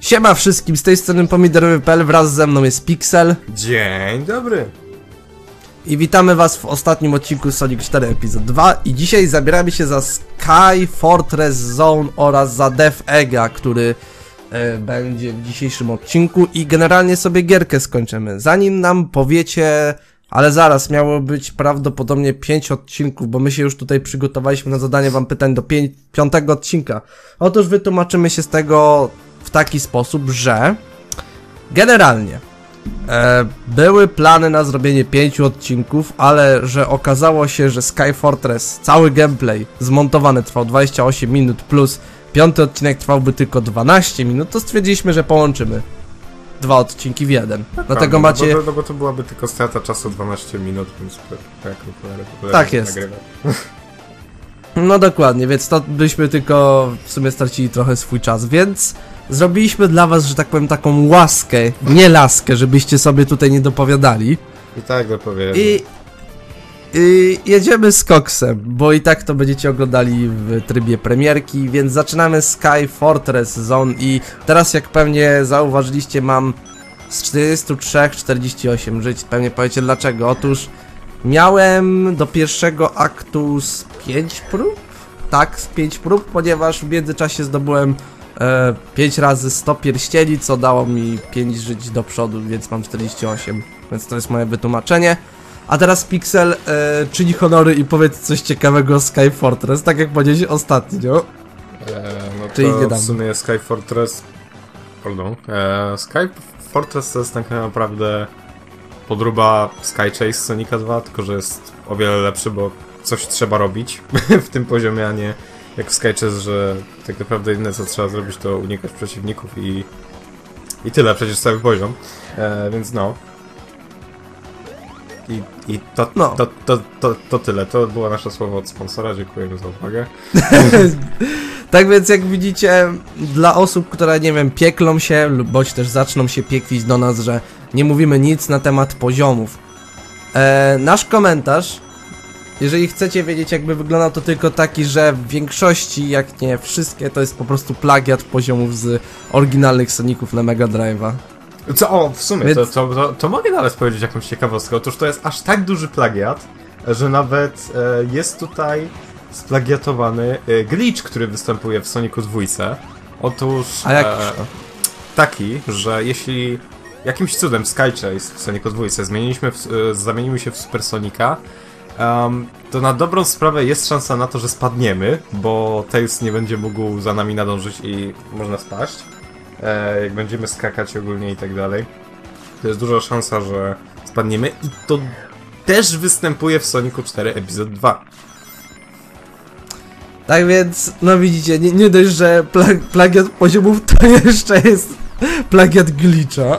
Siema wszystkim, z tej strony Pomidorowy.pl, wraz ze mną jest Pixel. Dzień dobry. I witamy was w ostatnim odcinku Sonic 4 Epizod 2. I dzisiaj zabieramy się za Sky Fortress Zone oraz za Death Egga, który będzie w dzisiejszym odcinku. I generalnie sobie gierkę skończymy. Zanim nam powiecie... Ale zaraz, miało być prawdopodobnie 5 odcinków, bo my się już tutaj przygotowaliśmy na zadanie wam pytań do 5. odcinka. Otóż wytłumaczymy się z tego w taki sposób, że generalnie były plany na zrobienie 5 odcinków, ale że okazało się, że Sky Fortress, cały gameplay zmontowany trwał 28 minut plus 5 odcinek trwałby tylko 12 minut, to stwierdziliśmy, że połączymy 2 odcinki w jeden. Dlatego macie... No bo to byłaby tylko strata czasu 12 minut, więc tak jest. No dokładnie, więc to byśmy tylko w sumie stracili trochę swój czas, więc zrobiliśmy dla was, że tak powiem, taką łaskę, nie laskę, żebyście sobie tutaj nie dopowiadali. I tak dopowiadam. I jedziemy z koksem, bo i tak to będziecie oglądali w trybie premierki, więc zaczynamy Sky Fortress Zone i teraz, jak pewnie zauważyliście, mam z 43 48 żyć. Pewnie powiecie dlaczego. Otóż miałem do pierwszego aktu z 5 prób? Tak, z 5 prób, ponieważ w międzyczasie zdobyłem 5 razy 100 pierścieni, co dało mi 5 żyć do przodu, więc mam 48, więc to jest moje wytłumaczenie. A teraz Pixel, czyni honory i powiedz coś ciekawego o Sky Fortress, tak jak powiedziałeś ostatnio. No czyli to nie dam. w sumie Sky Fortress... Sky Fortress to jest tak naprawdę podróba Sky Chase Sonica 2, tylko że jest o wiele lepszy, bo coś trzeba robić w tym poziomie, a nie jak w Sky Chase, że tak naprawdę jedyne co trzeba zrobić to unikać przeciwników i tyle, przecież cały poziom, więc no. I to tyle. To było nasze słowo od sponsora. Dziękujemy za uwagę. Tak więc jak widzicie, dla osób, które nie wiem, pieklą się lub bądź też zaczną się pieklić do nas, że nie mówimy nic na temat poziomów. Nasz komentarz, jeżeli chcecie wiedzieć jakby wyglądał, to tylko taki, że w większości, jak nie wszystkie, to jest po prostu plagiat poziomów z oryginalnych Soniców na Mega Drive'a. Co, w sumie, więc... to mogę nawet powiedzieć jakąś ciekawostkę. Otóż to jest aż tak duży plagiat, że nawet jest tutaj splagiatowany glitch, który występuje w Sonicu 2. Otóż taki, że jeśli jakimś cudem w Sky Chase w Sonicu 2 zamienimy się w Super Sonika, to na dobrą sprawę jest szansa na to, że spadniemy, bo Tails nie będzie mógł za nami nadążyć i można spaść. Jak będziemy skakać ogólnie i tak dalej, to jest duża szansa, że spadniemy i to też występuje w Sonicu 4 Epizod 2. Tak więc, no widzicie, nie dość, że plagiat poziomów, to jeszcze jest plagiat glitcha.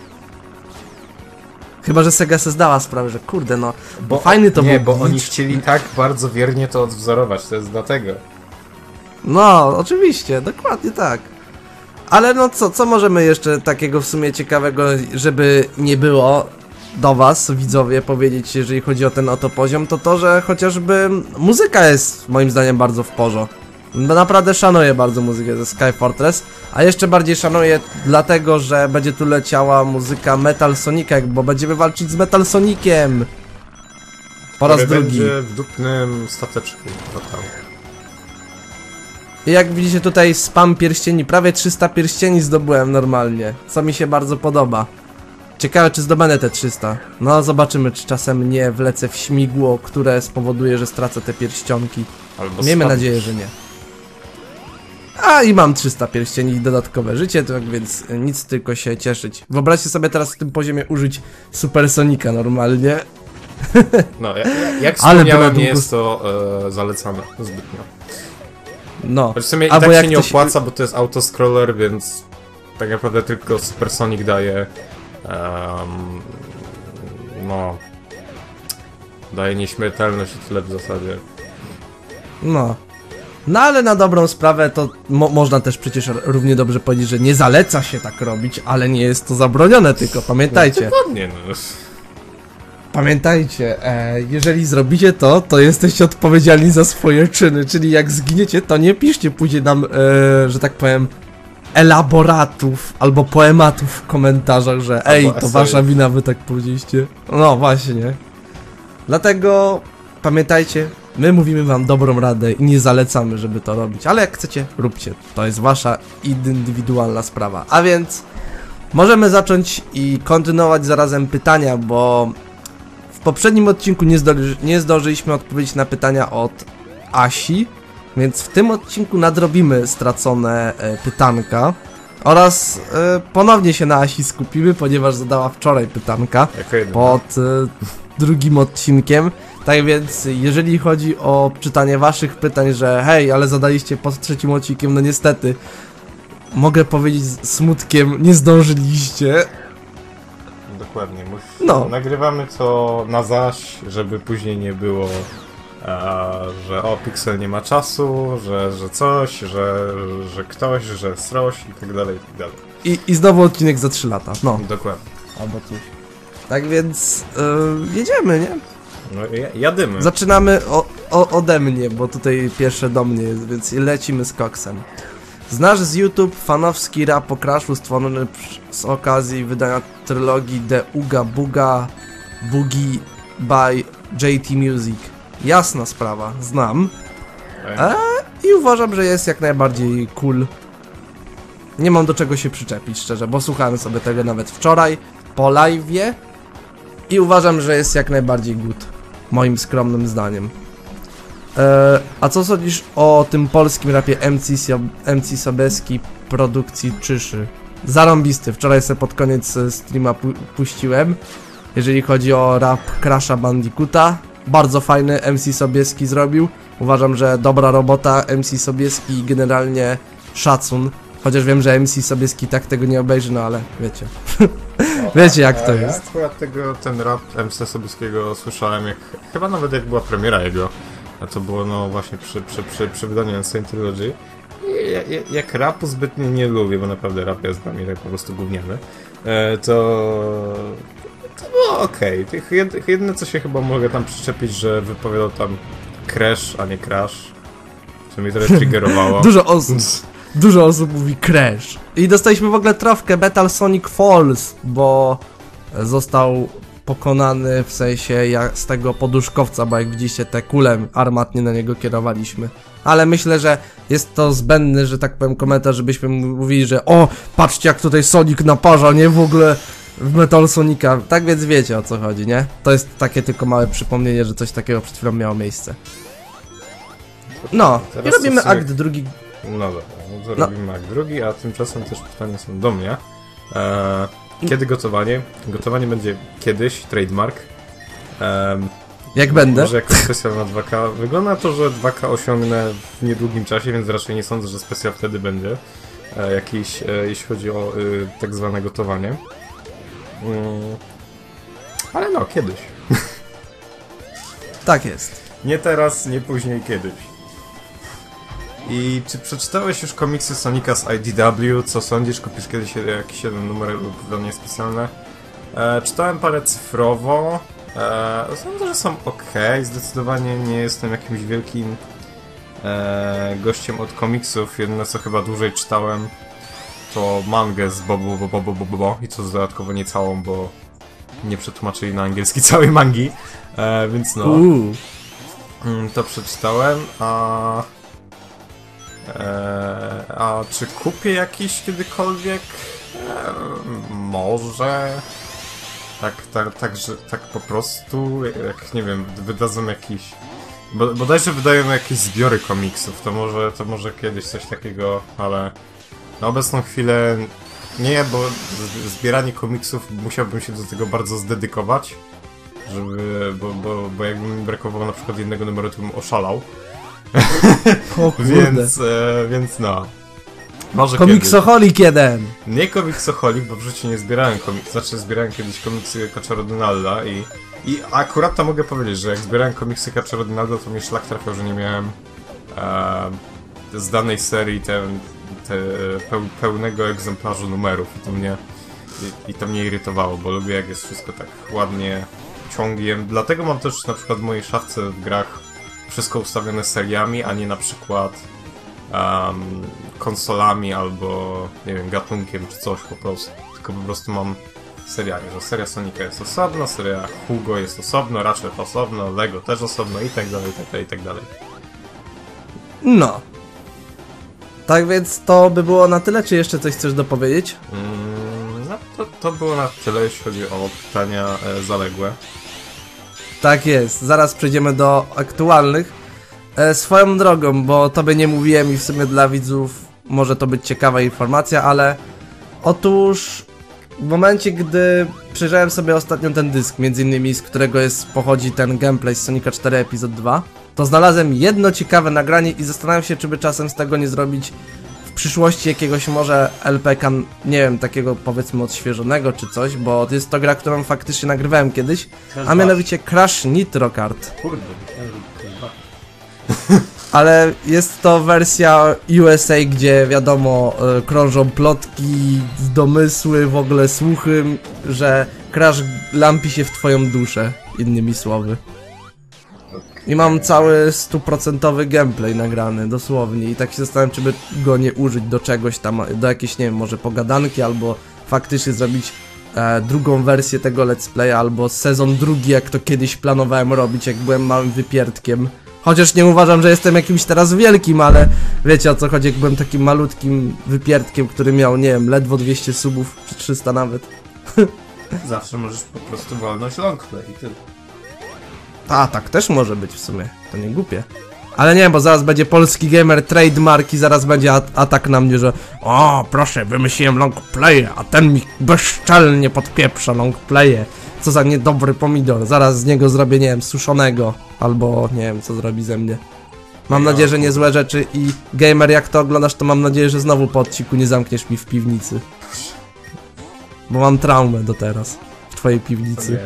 Chyba że Sega se zdała sprawę, że kurde no, bo fajny to był. Nie, bo oni chcieli tak bardzo wiernie to odwzorować, to jest dlatego. No, oczywiście, dokładnie tak. Ale no co możemy jeszcze takiego w sumie ciekawego, żeby nie było do was, widzowie, powiedzieć, jeżeli chodzi o ten oto poziom, to to, że chociażby muzyka jest moim zdaniem bardzo w porządku. Naprawdę szanuję bardzo muzykę ze Sky Fortress, a jeszcze bardziej szanuję dlatego, że będzie tu leciała muzyka Metal Sonica, bo będziemy walczyć z Metal Soniciem po raz drugi. Będzie w dupnym stateczku. I jak widzicie tutaj spam pierścieni, prawie 300 pierścieni zdobyłem normalnie, co mi się bardzo podoba. Ciekawe czy zdobędę te 300. No zobaczymy, czy czasem nie wlecę w śmigło, które spowoduje, że stracę te pierścionki. Miejmy nadzieję, że nie. A i mam 300 pierścieni i dodatkowe życie, tak więc nic, tylko się cieszyć. Wyobraźcie sobie teraz w tym poziomie użyć Super Sonika normalnie. No, jak wspomniałem, nie jest to zalecane zbytnio. No, w sumie i tak się nie opłaca, bo to jest autoscroller, więc tak naprawdę tylko Super Sonic daje daje nieśmiertelność i tyle w zasadzie. No ale na dobrą sprawę to można też przecież równie dobrze powiedzieć, że nie zaleca się tak robić, ale nie jest to zabronione, tylko pamiętajcie. No, dokładnie, no. Pamiętajcie, jeżeli zrobicie to, to jesteście odpowiedzialni za swoje czyny, czyli jak zginiecie, to nie piszcie później nam, że tak powiem, elaboratów albo poematów w komentarzach, że ej, to wasza wina, wy tak powiedzieliście. No właśnie. Dlatego pamiętajcie, my mówimy wam dobrą radę i nie zalecamy, żeby to robić, ale jak chcecie, róbcie. To jest wasza indywidualna sprawa. A więc możemy zacząć i kontynuować zarazem pytania, bo w poprzednim odcinku nie zdążyliśmy odpowiedzieć na pytania od Asi, więc w tym odcinku nadrobimy stracone pytanka oraz ponownie się na Asi skupimy, ponieważ zadała wczoraj pytanka pod drugim odcinkiem. Tak więc jeżeli chodzi o czytanie waszych pytań, że hej, ale zadaliście pod trzecim odcinkiem, no niestety mogę powiedzieć z smutkiem, nie zdążyliście. Dokładnie. Nagrywamy to na zaś, żeby później nie było, że o, Pixel nie ma czasu, że coś, że ktoś, że sroś i tak dalej, i tak dalej. I znowu odcinek za 3 lata, no. Dokładnie. Albo coś. Tak więc jedziemy, nie? No jadymy. Zaczynamy ode mnie, bo tutaj pierwsze do mnie jest, więc lecimy z koksem. Znasz z YouTube fanowski rap o Crashu stworzony z okazji wydania trylogii The Uga Buga Boogie by JT Music. Jasna sprawa, znam. I uważam, że jest jak najbardziej cool. Nie mam do czego się przyczepić, szczerze, bo słuchałem sobie tego nawet wczoraj po live'ie i uważam, że jest jak najbardziej good, moim skromnym zdaniem. A co sądzisz o tym polskim rapie MC Sobieski produkcji Czyszy? Zarąbisty, wczoraj sobie pod koniec streama puściłem. Jeżeli chodzi o rap Crasha Bandicoota, bardzo fajny MC Sobieski zrobił. Uważam, że dobra robota MC Sobieski i generalnie szacun. Chociaż wiem, że MC Sobieski tak tego nie obejrzy, no ale wiecie. Wiecie jak to jest. Ja akurat ten rap MC Sobieskiego słyszałem, chyba nawet jak była premiera jego. A to było no właśnie przy wydaniu Insane Trilogy. Jak rapu zbytnio nie lubię, bo naprawdę rap jest dla mnie tak po prostu gówniany. To było okej. Jedyne co się chyba mogę tam przyczepić, że wypowiadał tam Crash, a nie Crash. Co mnie trochę triggerowało. Dużo osób mówi Crash. I dostaliśmy w ogóle trofkę Metal Sonic Falls, bo został pokonany w sensie z tego poduszkowca, bo jak widzicie te kule armatnie na niego kierowaliśmy. Ale myślę, że jest to zbędny, że tak powiem, komentarz, żebyśmy mówili, że o, patrzcie jak tutaj Sonic naparza, nie w ogóle w Metal Sonica. Tak więc wiecie o co chodzi, nie? To jest takie tylko małe przypomnienie, że coś takiego przed chwilą miało miejsce. No, i robimy akt drugi. No dobra, no to robimy akt drugi, a tymczasem też pytania są do mnie. Kiedy gotowanie? Gotowanie będzie kiedyś, trademark. Jak będę? Może jako specjal na 2K. Wygląda na to, że 2K osiągnę w niedługim czasie, więc raczej nie sądzę, że specjal wtedy będzie jakiś, jeśli chodzi o tak zwane gotowanie. Ale no, kiedyś. Tak jest. Nie teraz, nie później, kiedyś. I czy przeczytałeś już komiksy Sonika z IDW? Co sądzisz? Kupisz kiedyś jakiś jeden numer lub wydanie specjalne? Czytałem parę cyfrowo. Sądzę, że są ok. Zdecydowanie nie jestem jakimś wielkim gościem od komiksów. Jedyne co chyba dłużej czytałem to mangę z Bobo i to dodatkowo nie całą, bo nie przetłumaczyli na angielski całej mangi. Więc no. To przeczytałem, a czy kupię jakiś kiedykolwiek? Może. Tak po prostu, jak nie wiem, wydadzą jakiś... Bodajże wydają jakieś zbiory komiksów, to może kiedyś coś takiego, ale na obecną chwilę nie, bo zbieranie komiksów musiałbym się do tego bardzo zdedykować, bo jakby mi brakowało na przykład jednego numeru, to bym oszalał. O kurde. Więc no. Może komiksoholik jeden! Nie komiksoholik, bo w życiu nie zbierałem komiksów. Znaczy zbierałem kiedyś komiksy Kaczora Donalda i akurat to mogę powiedzieć, że jak zbierałem komiksy Kaczora Donalda, to mnie szlak trafiał, że nie miałem z danej serii pełnego egzemplarzu numerów i to mnie irytowało, bo lubię jak jest wszystko tak ładnie ciągiem. Dlatego mam też na przykład w mojej szafce w grach wszystko ustawione seriami, a nie na przykład konsolami albo, nie wiem, gatunkiem czy coś po prostu. Tylko po prostu mam seriami, że seria Sonika jest osobno, seria Hugo jest osobno, Ratchet osobno, Lego też osobno i tak dalej, i tak dalej, i tak dalej. No. Tak więc to by było na tyle, czy jeszcze coś chcesz dopowiedzieć? No to było na tyle, jeśli chodzi o pytania zaległe. Tak jest, zaraz przejdziemy do aktualnych. Swoją drogą, bo tobie nie mówiłem i w sumie dla widzów może to być ciekawa informacja, ale otóż w momencie, gdy przejrzałem sobie ostatnio ten dysk, między innymi z którego pochodzi ten gameplay z Sonika 4 Epizod 2, to znalazłem jedno ciekawe nagranie i zastanawiam się, czy by czasem z tego nie zrobić w przyszłości jakiegoś może LPK, nie wiem, takiego powiedzmy odświeżonego czy coś, bo jest to gra, którą faktycznie nagrywałem kiedyś, a mianowicie Crash Nitro Kart. Kurde, Ale jest to wersja USA, gdzie wiadomo, krążą plotki, domysły, w ogóle słuchy, że Crash lampi się w twoją duszę, innymi słowy. I mam cały 100% gameplay nagrany, dosłownie, i tak się zastanawiam, czy by go nie użyć do czegoś tam, do jakiejś, nie wiem, może pogadanki, albo faktycznie zrobić drugą wersję tego let's playa, albo sezon drugi, jak to kiedyś planowałem robić, jak byłem małym wypierdkiem. Chociaż nie uważam, że jestem jakimś teraz wielkim, ale wiecie o co chodzi, jak byłem takim malutkim wypierdkiem, który miał, nie wiem, ledwo 200 subów, czy 300 nawet. zawsze możesz po prostu walnąć longplay i tyle. A, tak też może być w sumie, to nie głupie. Ale nie, bo zaraz będzie polski gamer trademark i zaraz będzie atak na mnie, że o, proszę, wymyśliłem longplaye, a ten mi bezczelnie podpieprza longplaye. Co za niedobry pomidor, zaraz z niego zrobię, nie wiem, suszonego, albo nie wiem, co zrobi ze mnie. Mam nadzieję, że nie złe rzeczy i gamer, jak to oglądasz, to mam nadzieję, że znowu po odcinku nie zamkniesz mi w piwnicy. Bo mam traumę do teraz, w twojej piwnicy.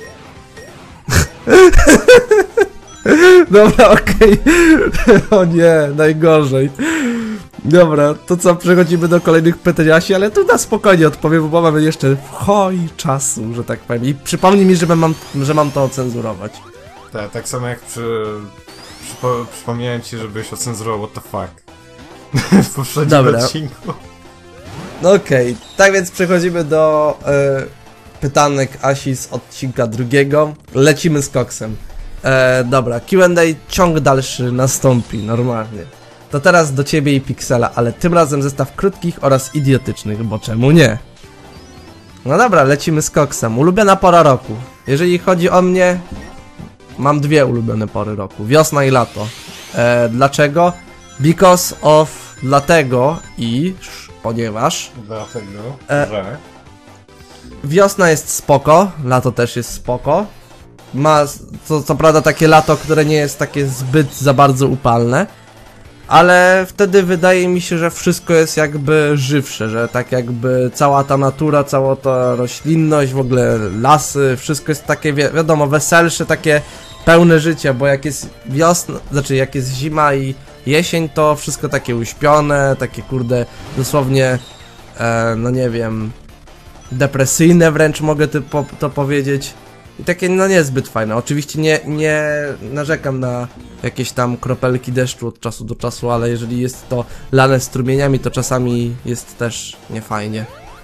Dobra, okej. O nie, najgorzej. Dobra, to co, przechodzimy do kolejnych pytań Asi, ale tu na spokojnie odpowiem, bo mamy jeszcze w chuj czasu, że tak powiem. I przypomnij mi, że mam to ocenzurować. Tak samo jak przypomniałem ci, żebyś ocenzurował what the fuck w poprzednim odcinku. No okej, tak więc przechodzimy do pytanek Asi z odcinka drugiego. Lecimy z koksem. Dobra, Q&A ciąg dalszy nastąpi, normalnie. To teraz do ciebie i Pixela, ale tym razem zestaw krótkich oraz idiotycznych, bo czemu nie? No dobra, lecimy z koksem. Ulubiona pora roku. Jeżeli chodzi o mnie, mam dwie ulubione pory roku. Wiosna i lato. Dlaczego? Because of... Dlatego, ponieważ... Dlatego, że... Wiosna jest spoko, lato też jest spoko. Ma co prawda takie lato, które nie jest takie zbyt za bardzo upalne, ale wtedy wydaje mi się, że wszystko jest jakby żywsze, że tak jakby cała ta natura, cała ta roślinność, w ogóle lasy, wszystko jest takie, wiadomo, weselsze, takie pełne życia, bo jak jest wiosna, znaczy jak jest zima i jesień, to wszystko takie uśpione, takie kurde, dosłownie, no nie wiem, depresyjne wręcz mogę to powiedzieć. I takie no niezbyt fajne. Oczywiście nie narzekam na jakieś tam kropelki deszczu od czasu do czasu, ale jeżeli jest to lane strumieniami, to czasami jest też niefajnie.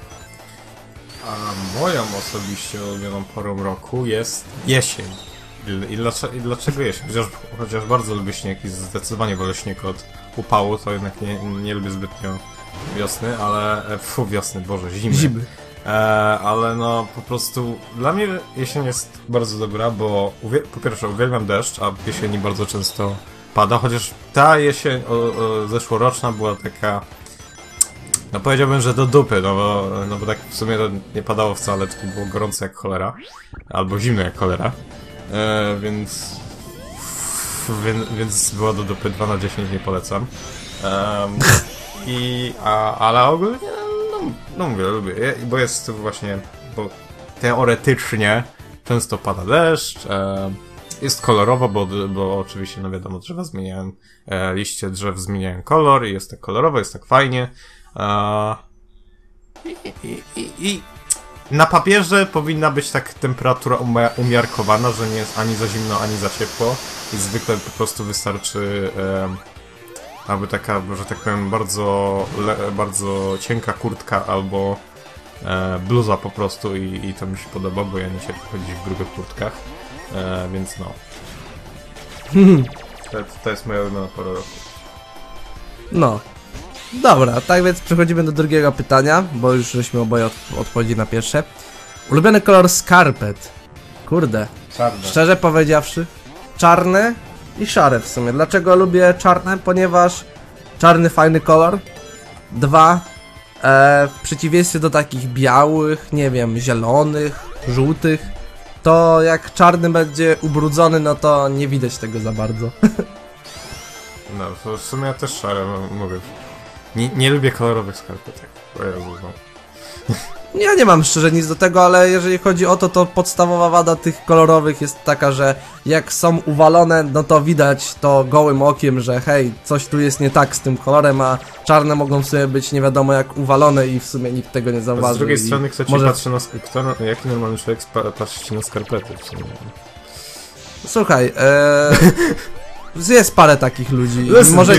A moją osobiście ulubioną porą roku jest jesień. I dlaczego jesień? Chociaż bardzo lubię śnieg i zdecydowanie wolę śnieg od upału, to jednak nie lubię zbytnio wiosny, ale... wiosny, Boże, zimy. Ale no po prostu dla mnie jesień jest bardzo dobra, bo po pierwsze uwielbiam deszcz, a w jesieni bardzo często pada, chociaż ta jesień zeszłoroczna była taka, no powiedziałbym, że do dupy, no bo tak w sumie to nie padało wcale, tylko było gorąco jak cholera, albo zimno jak cholera, więc była do dupy, 2 na 10 nie polecam. Ale ogólnie no mówię, lubię, bo jest właśnie, bo teoretycznie często pada deszcz, jest kolorowo, bo oczywiście, no wiadomo, drzewa zmieniają, liście drzew zmieniają kolor i jest tak kolorowo, jest tak fajnie. I na papierze powinna być tak temperatura umiarkowana, że nie jest ani za zimno, ani za ciepło i zwykle po prostu wystarczy albo taka, że tak powiem, bardzo cienka kurtka, albo bluza po prostu i to mi się podoba, bo ja nie cierpię chodzić w grubych kurtkach, więc no. To jest moja ulubiona pora roku. No. Dobra, tak więc przechodzimy do drugiego pytania, bo już żeśmy oboje odpowiedzieli na pierwsze. Ulubiony kolor skarpet. Kurde. Czarne. Szczerze powiedziawszy, czarne i szare w sumie. Dlaczego lubię czarne? Ponieważ czarny fajny kolor. Dwa, w przeciwieństwie do takich białych, nie wiem, zielonych, żółtych, to jak czarny będzie ubrudzony, no to nie widać tego za bardzo. No, to w sumie ja też szare mówię. Nie lubię kolorowych skarpetek. O Jezu, no. Ja nie mam szczerze nic do tego, ale jeżeli chodzi o to, to podstawowa wada tych kolorowych jest taka, że jak są uwalone, no to widać to gołym okiem, że hej, coś tu jest nie tak z tym kolorem, a czarne mogą w sumie być nie wiadomo jak uwalone i w sumie nikt tego nie zauważy. Z drugiej strony kto ci może... patrzy na... jaki normalny człowiek patrzy ci na skarpety w sumie? Słuchaj, jest parę takich ludzi. Może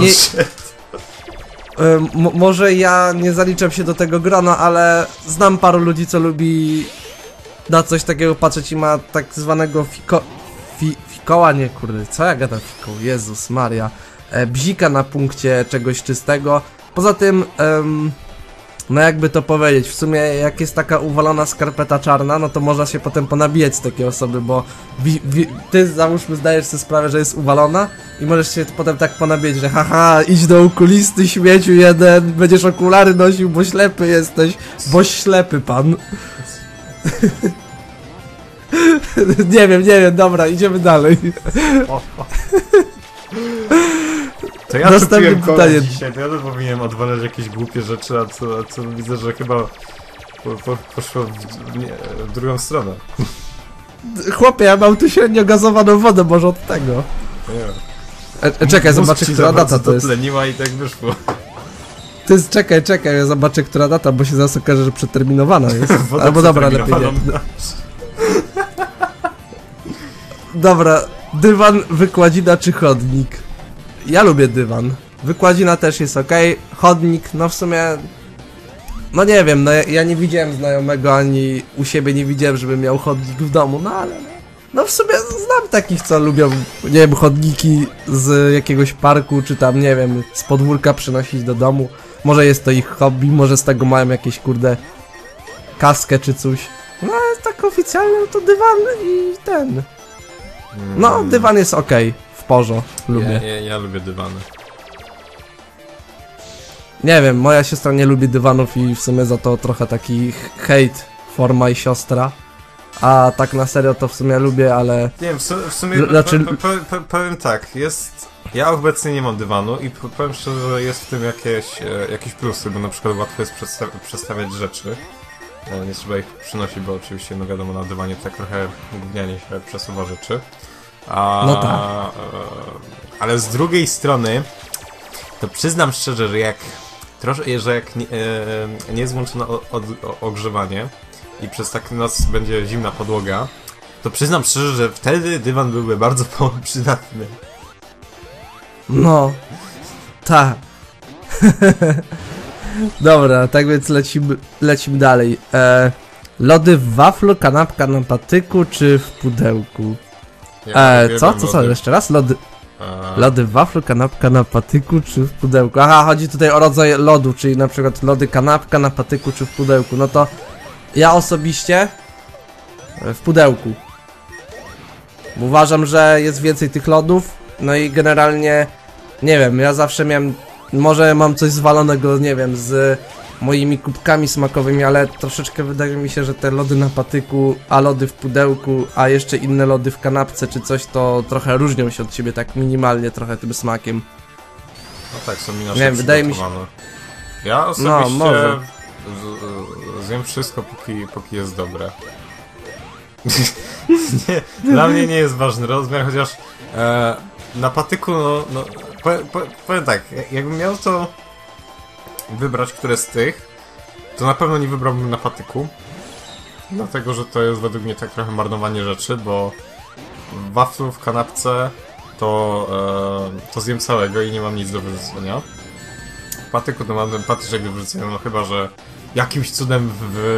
może ja nie zaliczam się do tego grona, ale znam paru ludzi, co lubi na coś takiego patrzeć i ma tak zwanego fikoła, nie kurde, co ja gadam fikoł, Jezus Maria, bzika na punkcie czegoś czystego. Poza tym, no jakby to powiedzieć, w sumie jak jest taka uwalona skarpeta czarna, no to można się potem ponabijać z takiej osoby, bo ty załóżmy zdajesz sobie sprawę, że jest uwalona i możesz się potem tak ponabijać, że haha, idź do okulisty śmieciu jeden, będziesz okulary nosił, bo ślepy jesteś, bo ślepy pan. Nie wiem, dobra, idziemy dalej. To ja kupiłem kolę dzisiaj, to ja to powinienem odwalać jakieś głupie rzeczy, a co widzę, że chyba poszło w drugą stronę. Chłopie, ja mam tu średnio gazowaną wodę, może od tego. Czekaj, zobaczę, która data to jest. Dotleniła i tak wyszło. To jest, czekaj, ja zobaczę, która data, bo się zaraz okaże, że przeterminowana jest. Albo dobra, lepiej nie. Dobra, dywan, wykładzina czy chodnik? Ja lubię dywan. Wykładzina też jest ok. Chodnik, no w sumie... No nie wiem, no ja nie widziałem znajomego, ani u siebie nie widziałem, żeby miał chodnik w domu, no ale... No w sumie znam takich, co lubią, nie wiem, chodniki z jakiegoś parku, czy tam, nie wiem, z podwórka przynosić do domu. Może jest to ich hobby, może z tego mają jakieś, kurde, kaskę czy coś. No ale tak oficjalnie to dywan i ten... No, dywan jest ok, w porządku, lubię. Ja lubię dywany. Nie wiem, moja siostra nie lubi dywanów i w sumie za to trochę taki hejt forma i siostra. A tak na serio to w sumie lubię, ale... Nie wiem, w sumie powiem tak, jest... Ja obecnie nie mam dywanu i powiem szczerze, że jest w tym jakieś plusy, bo na przykład łatwo jest przestawiać rzeczy. Nie trzeba ich przynosić, bo oczywiście, no wiadomo, na dywanie tak trochę gównianie się przesuwa rzeczy. No tak. Ale z drugiej strony, to przyznam szczerze, że jak nie jest włączone ogrzewanie i przez tak noc będzie zimna podłoga, to przyznam szczerze, że wtedy dywan byłby bardzo przydatny. No, tak. Dobra, tak więc lecimy dalej. Lody w waflu, kanapka na patyku czy w pudełku? Co jeszcze raz? Lody w waflu, kanapka na patyku czy w pudełku? Aha, chodzi tutaj o rodzaj lodu, czyli na przykład lody kanapka na patyku czy w pudełku. No to ja osobiście w pudełku. Uważam, że jest więcej tych lodów, no i generalnie, nie wiem, ja zawsze miałem, może mam coś zwalonego, nie wiem, z moimi kubkami smakowymi, ale troszeczkę wydaje mi się, że te lody na patyku, a lody w pudełku, a jeszcze inne lody w kanapce czy coś, to trochę różnią się od siebie tak minimalnie trochę tym smakiem. No tak, są inaczej wydaje mi się... Ja osobiście zjem wszystko, póki jest dobre. Dla mnie nie jest ważny rozmiar, chociaż na patyku, powiem tak, jakbym miał to wybrać, które z tych, to na pewno nie wybrałbym na patyku, dlatego, że to jest według mnie tak trochę marnowanie rzeczy, bo waflu w kanapce to zjem całego i nie mam nic do wyrzucenia. W patyku to mam ten patyczek do wyrzucenia, no chyba, że jakimś cudem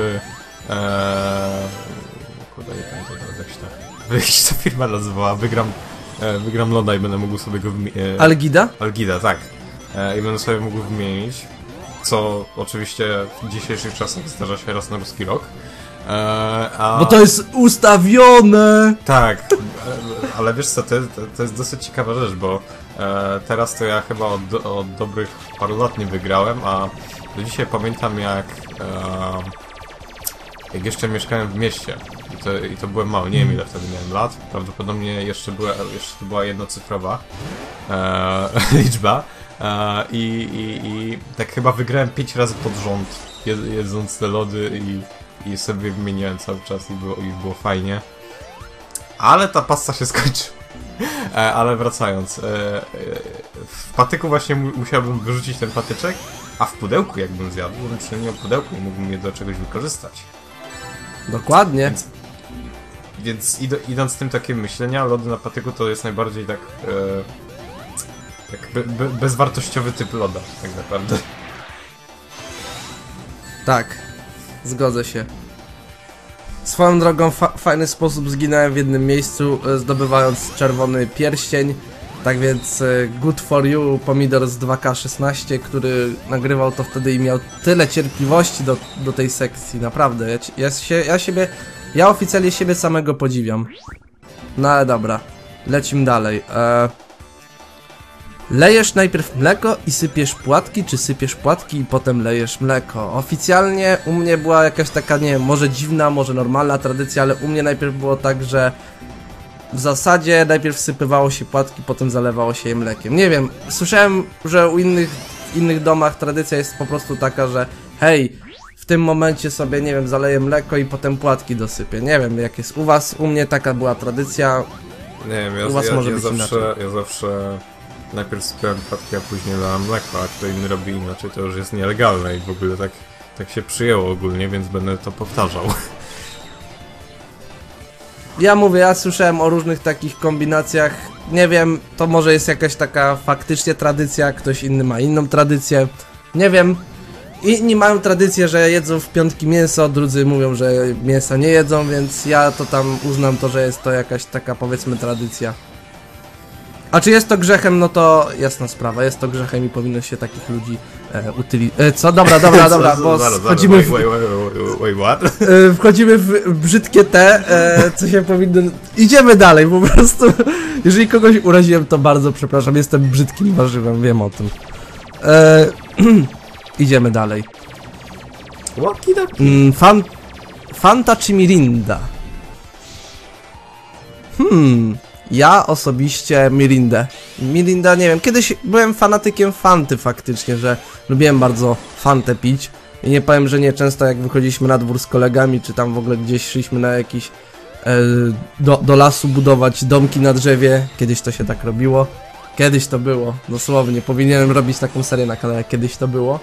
kurde, nie pamiętam jak się ta firma nazywała, wygram loda i będę mógł sobie go Algida? Algida, tak. I będę sobie mógł wymienić, co oczywiście w dzisiejszych czasach zdarza się raz na ruski rok. Bo to jest ustawione! Tak, ale wiesz co, to jest dosyć ciekawa rzecz, bo teraz to ja chyba od dobrych paru lat nie wygrałem, a do dzisiaj pamiętam jak jeszcze mieszkałem w mieście i to byłem mały, nie wiem ile wtedy miałem lat, prawdopodobnie jeszcze to była jednocyfrowa liczba i tak chyba wygrałem 5 razy pod rząd jedząc te lody i sobie wymieniałem cały czas i było fajnie. Ale ta pasta się skończy. Ale wracając, w patyku właśnie musiałbym wyrzucić ten patyczek, a w pudełku jakbym zjadł, bym przynajmniej miał pudełku i mógłbym je do czegoś wykorzystać. Dokładnie. Więc idąc z tym takim myślenia, lody na patyku to jest najbardziej tak bezwartościowy typ loda, tak naprawdę. Tak, zgodzę się. Swoją drogą fajny sposób zginąłem w jednym miejscu, zdobywając czerwony pierścień. Tak więc good for you, Pomidor z 2K16, który nagrywał to wtedy i miał tyle cierpliwości do tej sekcji, naprawdę. Ja oficjalnie siebie samego podziwiam. No ale dobra, lecimy dalej. Lejesz najpierw mleko i sypiesz płatki, czy sypiesz płatki i potem lejesz mleko? Oficjalnie u mnie była jakaś taka, nie wiem, może dziwna, może normalna tradycja, ale u mnie najpierw było tak, że w zasadzie najpierw wsypywało się płatki, potem zalewało się je mlekiem. Nie wiem, słyszałem, że u innych domach tradycja jest po prostu taka, że hej, w tym momencie sobie, nie wiem, zaleję mleko i potem płatki dosypię. Nie wiem, jak jest u was, u mnie taka była tradycja. Nie wiem, u was może być inaczej. Ja zawsze najpierw sypiałem płatki, a później dałem mleko, a kto inny robi inaczej, to już jest nielegalne i w ogóle tak się przyjęło ogólnie, więc będę to powtarzał. Ja mówię, ja słyszałem o różnych takich kombinacjach, nie wiem, to może jest jakaś taka faktycznie tradycja, ktoś inny ma inną tradycję, nie wiem. Inni mają tradycję, że jedzą w piątki mięso, drudzy mówią, że mięsa nie jedzą, więc ja to tam uznam to, że jest to jakaś taka, powiedzmy, tradycja. A czy jest to grzechem, no to jasna sprawa, jest to grzechem i powinno się takich ludzi co? Dobra, bo wchodzimy w... wchodzimy w brzydkie co się powinno... Idziemy dalej, po prostu. Jeżeli kogoś uraziłem, to bardzo przepraszam, jestem brzydkim warzywem, wiem o tym. Idziemy dalej. Fanta czy Mirinda? Ja osobiście Mirindę. Mirinda, nie wiem, kiedyś byłem fanatykiem Fanty faktycznie, że lubiłem bardzo Fantę pić. I nie powiem, że nie często jak wychodziliśmy na dwór z kolegami, czy tam w ogóle gdzieś szliśmy na jakiś do lasu budować domki na drzewie. Kiedyś to się tak robiło. Kiedyś to było, dosłownie. Powinienem robić taką serię na kanale, kiedyś to było.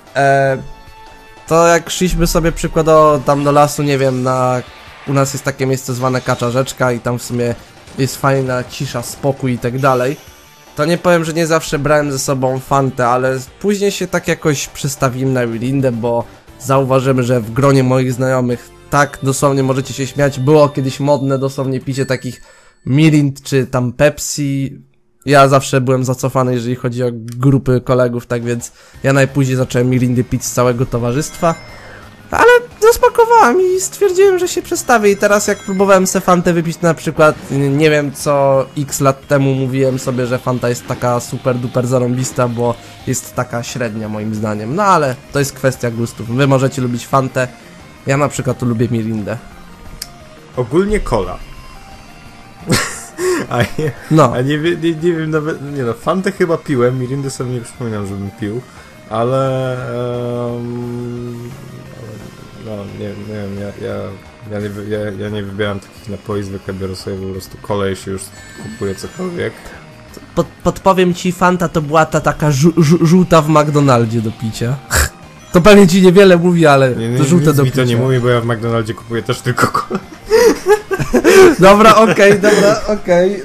To jak szliśmy sobie przykładowo tam do lasu, nie wiem, u nas jest takie miejsce zwane Kacza Rzeczka i tam w sumie jest fajna cisza, spokój i tak dalej, to nie powiem, że nie zawsze brałem ze sobą Fantę, ale później się tak jakoś przestawiłem na Mirindę, bo zauważymy, że w gronie moich znajomych, tak dosłownie możecie się śmiać, było kiedyś modne dosłownie picie takich Mirind czy tam Pepsi. Ja zawsze byłem zacofany, jeżeli chodzi o grupy kolegów, tak więc ja najpóźniej zacząłem Mirindy pić z całego towarzystwa. Ale zasmakowała mi i stwierdziłem, że się przestawię i teraz jak próbowałem se Fantę wypić na przykład, nie wiem co x lat temu mówiłem sobie, że Fanta jest taka super duper zarąbista, bo jest taka średnia moim zdaniem, no ale to jest kwestia gustów, wy możecie lubić Fantę, ja na przykład tu lubię Mirindę. Ogólnie cola. A nie wiem nawet, nie no, Fantę chyba piłem, Mirindę sobie nie przypominam, żebym pił, ale no, nie wiem, ja nie wybieram takich napoi, zwykle biorę sobie po prostu kolę, jeśli już kupuję cokolwiek. Podpowiem ci, Fanta to była ta taka żółta w McDonaldzie do picia. To pewnie ci niewiele mówi, ale to żółte do picia. Mi to nie mówi, bo ja w McDonaldzie kupuję też tylko kolę. Dobra, okej.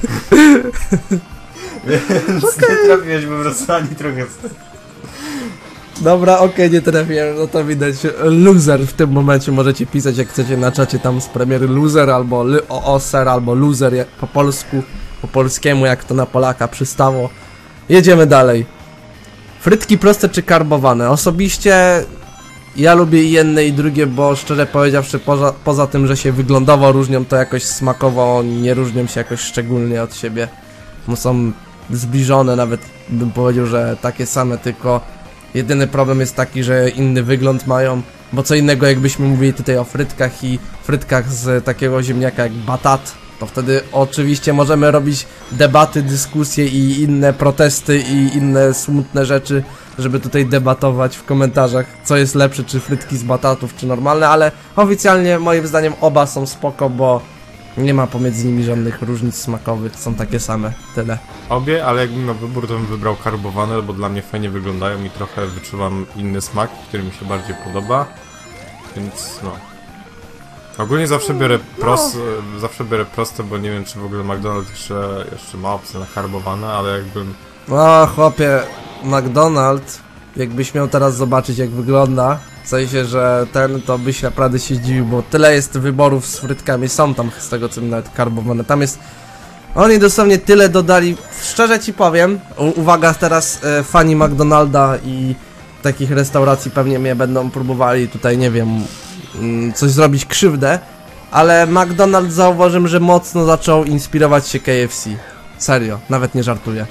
Więc nie trafiłeś po prostu ani trochę. Dobra, nie trafiłem, no to widać. Loser w tym momencie możecie pisać, jak chcecie na czacie tam z premiery loser, albo looser, albo loser po polsku, po polskiemu, jak to na Polaka przystało. Jedziemy dalej. Frytki proste czy karbowane? Osobiście ja lubię i jedne i drugie, bo szczerze powiedziawszy, poza tym, że się wyglądowo różnią, to jakoś smakowo nie różnią się jakoś szczególnie od siebie. Bo są zbliżone, nawet bym powiedział, że takie same, tylko jedyny problem jest taki, że inny wygląd mają, bo co innego jakbyśmy mówili tutaj o frytkach i frytkach z takiego ziemniaka jak batat, to wtedy oczywiście możemy robić debaty, dyskusje i inne protesty i inne smutne rzeczy, żeby tutaj debatować w komentarzach, co jest lepsze, czy frytki z batatów, czy normalne, ale oficjalnie moim zdaniem oba są spoko, bo nie ma pomiędzy nimi żadnych różnic smakowych, są takie same, tyle. Obie, ale jakbym miał wybór, to bym wybrał karbowane, bo dla mnie fajnie wyglądają i trochę wyczuwam inny smak, który mi się bardziej podoba, więc no. Ogólnie zawsze biorę proste, bo nie wiem, czy w ogóle McDonald's jeszcze ma opcję na karbowane, ale jakbym... No chłopie, McDonald's, jakbyś miał teraz zobaczyć, jak wygląda, w sensie, że to byś naprawdę się zdziwił, bo tyle jest wyborów z frytkami, są tam z tego co mi nawet karbowane, tam jest... Oni dosłownie tyle dodali, szczerze ci powiem, uwaga teraz fani McDonalda i takich restauracji pewnie mnie będą próbowali tutaj, nie wiem, coś zrobić krzywdę, ale McDonald's zauważyłem, że mocno zaczął inspirować się KFC, serio, nawet nie żartuję.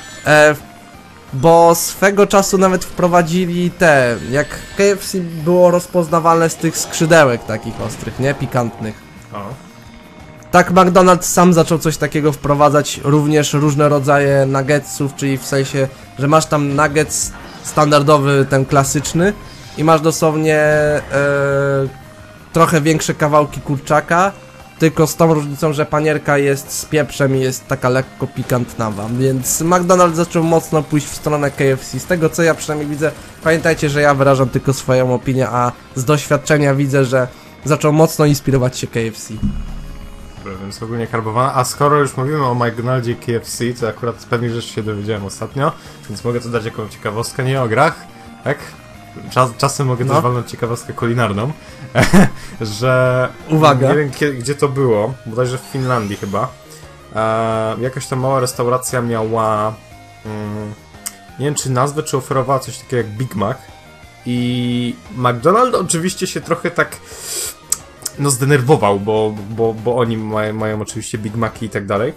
Bo swego czasu nawet wprowadzili jak KFC było rozpoznawalne z tych skrzydełek takich ostrych, nie? Pikantnych. O. Tak McDonald's sam zaczął coś takiego wprowadzać, również różne rodzaje nuggetsów, czyli w sensie, że masz tam nuggets standardowy, ten klasyczny i masz dosłownie trochę większe kawałki kurczaka, tylko z tą różnicą, że panierka jest z pieprzem i jest taka lekko pikantnawa, więc McDonald's zaczął mocno pójść w stronę KFC, z tego co ja przynajmniej widzę. Pamiętajcie, że ja wyrażam tylko swoją opinię, a z doświadczenia widzę, że zaczął mocno inspirować się KFC. Dobra, więc ogólnie karbowana, a skoro już mówimy o McDonaldzie i KFC, to akurat z pewnych rzeczy się dowiedziałem ostatnio, więc mogę tu dać jakąś ciekawostkę, nie o grach, tak? Czasem mogę też walnąć ciekawostkę kulinarną, że... Uwaga! Nie wiem gdzie to było, bodajże w Finlandii chyba. Jakaś tam mała restauracja miała... nie wiem czy nazwę, czy oferowała coś takiego jak Big Mac. I McDonald's oczywiście się trochę tak... no zdenerwował, bo oni mają oczywiście Big Maci i tak dalej.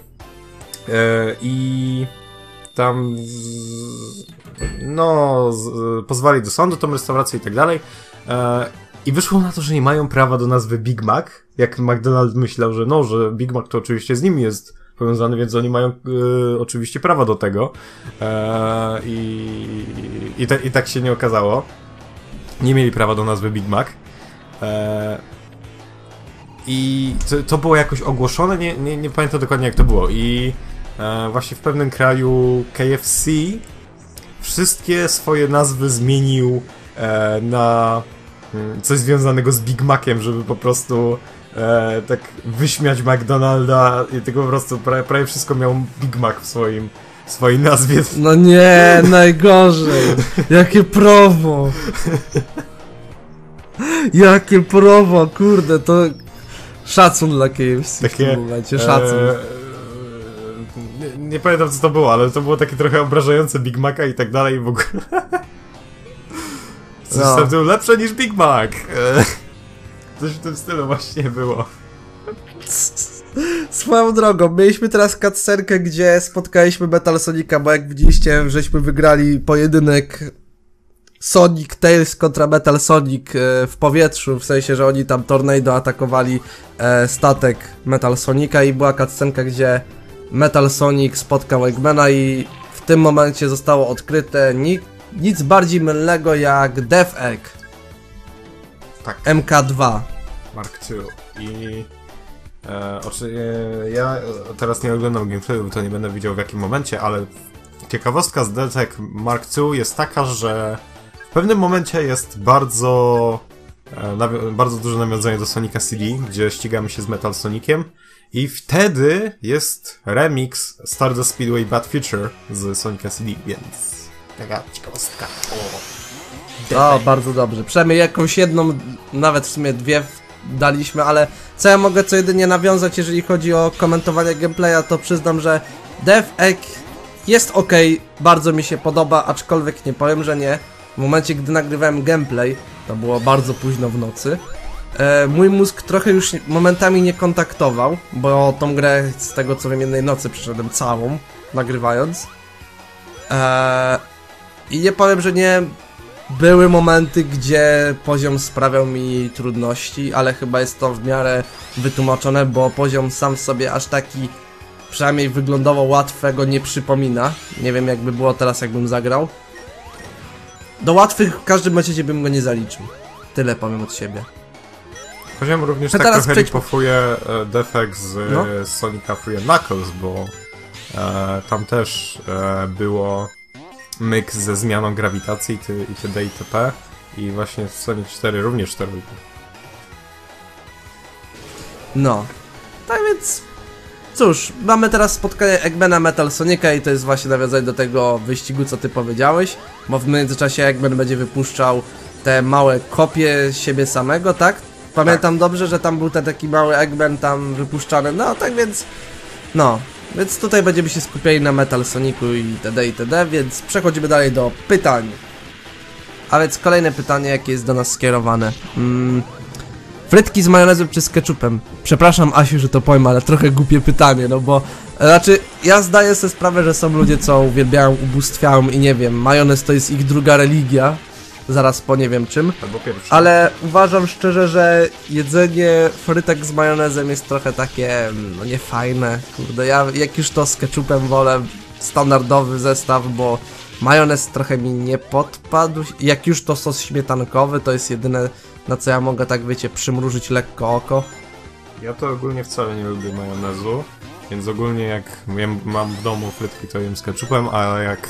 I... tam... pozwali do sądu tą restaurację i tak dalej. I wyszło na to, że nie mają prawa do nazwy Big Mac, jak McDonald's myślał, że Big Mac to oczywiście z nimi jest powiązany, więc oni mają oczywiście prawa do tego. I tak się nie okazało. Nie mieli prawa do nazwy Big Mac. I to było jakoś ogłoszone, nie pamiętam dokładnie jak to było. I właśnie w pewnym kraju KFC wszystkie swoje nazwy zmienił na coś związanego z Big Maciem, żeby po prostu tak wyśmiać McDonalda i tylko po prostu prawie wszystko miał Big Mac w swojej nazwie. No nie, najgorzej. Jakie prowo. Jakie prowo, kurde, to szacun dla KFC w tym momencie, szacun. Nie pamiętam co to było, ale to było takie trochę obrażające Big Maca i tak dalej w ogóle. Coś tam lepsze niż Big Mac. Coś w tym stylu właśnie było. Swoją drogą, mieliśmy teraz cutscenkę, gdzie spotkaliśmy Metal Sonika, bo jak widzieliście, żeśmy wygrali pojedynek Sonic Tails kontra Metal Sonic w powietrzu, w sensie, że oni tam tornado atakowali statek Metal Sonika i była cutscenka, gdzie Metal Sonic spotkał Eggmana i w tym momencie zostało odkryte nic bardziej mylnego jak Death Egg. Tak. MK2. Mark II. I ja teraz nie oglądam gameplayu, to nie będę widział w jakim momencie, ale ciekawostka z Death Egg Mark II jest taka, że w pewnym momencie jest bardzo bardzo duże nawiązanie do Sonica CD, gdzie ścigamy się z Metal Soniciem i wtedy jest remix Stardust Speedway Bad Future z Sonica CD, więc taka ciekawostka. O, bardzo dobrze. Przynajmniej jakąś jedną, nawet w sumie dwie daliśmy, ale co ja mogę co jedynie nawiązać, jeżeli chodzi o komentowanie gameplaya, to przyznam, że Death Egg jest ok, bardzo mi się podoba, aczkolwiek nie powiem, że nie. W momencie, gdy nagrywałem gameplay, to było bardzo późno w nocy, mój mózg trochę już momentami nie kontaktował, bo tą grę z tego co wiem jednej nocy przeszedłem całą, nagrywając. I nie powiem, że nie były momenty, gdzie poziom sprawiał mi trudności, ale chyba jest to w miarę wytłumaczone, bo poziom sam w sobie aż taki, przynajmniej wyglądowo łatwego nie przypomina. Nie wiem jakby było teraz, jakbym zagrał. Do łatwych w każdym razie bym go nie zaliczył. Tyle powiem od siebie. Poziom również tak trochę ripofuje defekt z Sonica Free Knuckles, bo tam też było myk ze zmianą grawitacji itd. itp. I właśnie w Sonic 4 również to robi. No. Tak więc... Cóż, mamy teraz spotkanie Eggmana Metal Sonica i to jest właśnie nawiązanie do tego wyścigu, co ty powiedziałeś, bo w międzyczasie Eggman będzie wypuszczał te małe kopie siebie samego, tak? Pamiętam dobrze, że tam był ten taki mały Eggman tam wypuszczany, no tak więc... No, więc tutaj będziemy się skupiali na Metal Sonicu itd. itd., więc przechodzimy dalej do pytań. A więc kolejne pytanie, jakie jest do nas skierowane. Frytki z majonezem czy z ketchupem? Przepraszam Asiu, że to powiem, ale trochę głupie pytanie, no bo... Znaczy, ja zdaję sobie sprawę, że są ludzie, co uwielbiają, ubóstwiają i nie wiem, majonez to jest ich druga religia. Zaraz po nie wiem czym. Albo pierwszy. Ale uważam szczerze, że jedzenie frytek z majonezem jest trochę takie, no niefajne. Kurde, ja jak już to z ketchupem wolę standardowy zestaw, bo majonez trochę mi nie podpadł. Jak już to sos śmietankowy, to jest jedyne, na co ja mogę, tak wiecie, przymrużyć lekko oko. Ja to ogólnie wcale nie lubię majonezu, więc ogólnie jak mam w domu frytki, to jem z ketchupem, ale jak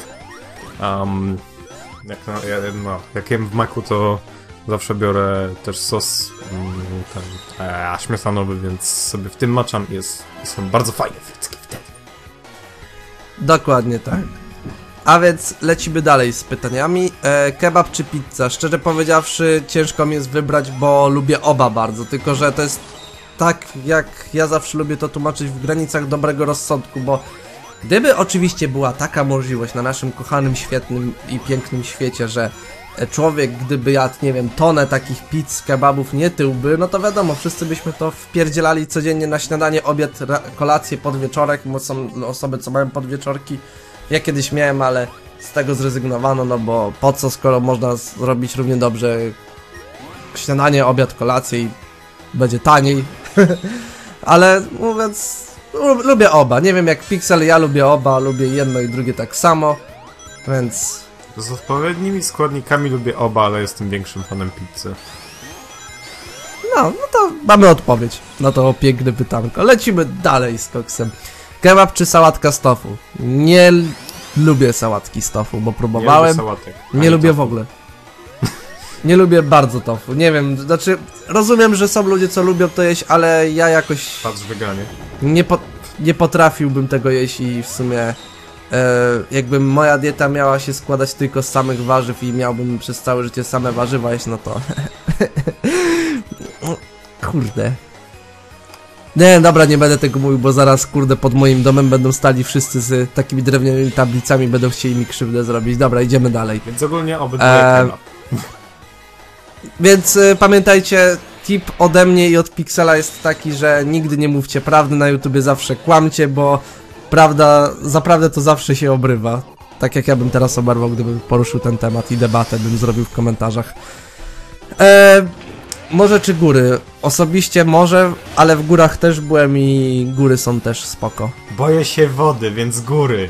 jem w maku, to zawsze biorę też sos śmietanowy, więc sobie w tym maczam i są bardzo fajne frytki wtedy. Dokładnie tak. A więc lecimy dalej z pytaniami. Kebab czy pizza? Szczerze powiedziawszy, ciężko mi jest wybrać, bo lubię oba bardzo, tylko że to jest tak, jak ja zawsze lubię to tłumaczyć, w granicach dobrego rozsądku, bo gdyby oczywiście była taka możliwość na naszym kochanym, świetnym i pięknym świecie, że człowiek, gdyby jadł, nie wiem, tonę takich pizz, kebabów, nie tyłby, no to wiadomo, wszyscy byśmy to wpierdzielali codziennie na śniadanie, obiad, kolację, podwieczorek, bo są osoby, co mają podwieczorki. Ja kiedyś miałem, ale z tego zrezygnowano, no bo po co, skoro można zrobić równie dobrze śniadanie, obiad, kolację i będzie taniej. Ale mówiąc, lubię oba. Nie wiem jak Pixel, ja lubię oba, lubię jedno i drugie tak samo, więc... Z odpowiednimi składnikami lubię oba, ale jestem większym fanem pizzy. No to mamy odpowiedź na to piękne pytanko. Lecimy dalej z koksem. Kebab czy sałatka z tofu? Nie lubię sałatki z tofu, bo próbowałem. Nie lubię sałatek. Nie lubię w ogóle. Nie lubię bardzo tofu. Nie wiem, znaczy rozumiem, że są ludzie, co lubią to jeść, ale ja jakoś... Patrz weganie. Nie potrafiłbym tego jeść i w sumie jakby moja dieta miała się składać tylko z samych warzyw i miałbym przez całe życie same warzywa jeść, no to... Kurde. Nie, dobra, nie będę tego mówił, bo zaraz, kurde, pod moim domem będą stali wszyscy z takimi drewnianymi tablicami, będą chcieli mi krzywdę zrobić. Dobra, idziemy dalej. Więc ogólnie obydwoje kebab. Więc pamiętajcie, tip ode mnie i od Pixela jest taki, że nigdy nie mówcie prawdy na YouTubie, zawsze kłamcie, bo prawda, zaprawdę to zawsze się obrywa. Tak jak ja bym teraz oberwał, gdybym poruszył ten temat i debatę bym zrobił w komentarzach. Morze czy góry? Osobiście morze, ale w górach też byłem i góry są też spoko. Boję się wody, więc góry.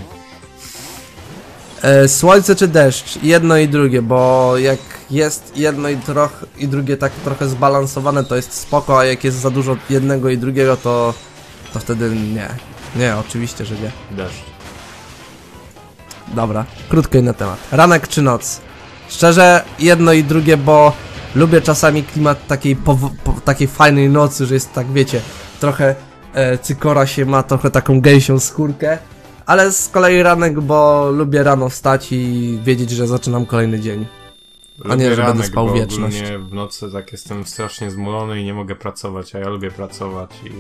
Słońce czy deszcz? Jedno i drugie, bo jak jest jedno i drugie tak trochę zbalansowane, to jest spoko, a jak jest za dużo jednego i drugiego, to wtedy nie. Nie, oczywiście, że nie. Deszcz. Dobra, krótko i na temat. Ranek czy noc? Szczerze, jedno i drugie, bo Lubię czasami klimat takiej fajnej nocy, że jest tak, wiecie, trochę cykora się ma, trochę taką gęsią skórkę. Ale z kolei ranek, bo lubię rano wstać i wiedzieć, że zaczynam kolejny dzień. A nie, że będę spał wieczność. Ogólnie w nocy tak jestem strasznie zmulony i nie mogę pracować, a ja lubię pracować i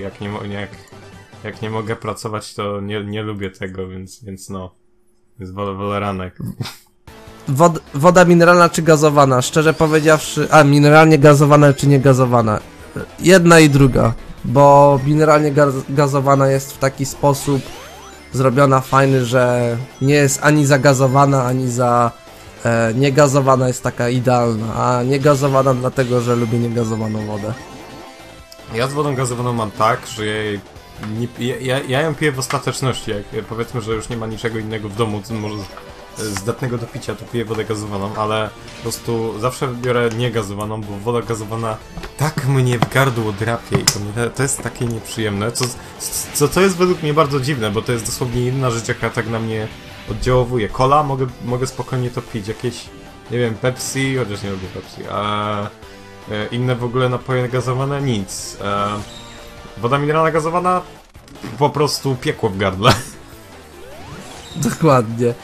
jak nie mogę pracować, to nie lubię tego, więc wolę ranek. Woda mineralna czy gazowana? Szczerze powiedziawszy, mineralnie gazowana czy nie gazowana? Jedna i druga, bo mineralnie gazowana jest w taki sposób zrobiona fajny, że nie jest ani zagazowana, ani niegazowana, jest taka idealna, a niegazowana dlatego, że lubię niegazowaną wodę. Ja z wodą gazowaną mam tak, że ja ją piję w ostateczności, jak powiedzmy, że już nie ma niczego innego w domu, co może zdatnego do picia, to piję wodę gazowaną, ale po prostu zawsze biorę niegazowaną, bo woda gazowana tak mnie w gardło drapie i to jest takie nieprzyjemne, co jest według mnie bardzo dziwne, bo to jest dosłownie jedyna rzecz, jaka tak na mnie oddziałowuje. Cola mogę spokojnie to pić, jakieś, nie wiem, Pepsi, chociaż nie lubię Pepsi, a inne w ogóle napoje gazowane, nic. Woda mineralna gazowana, po prostu piekło w gardle. Dokładnie.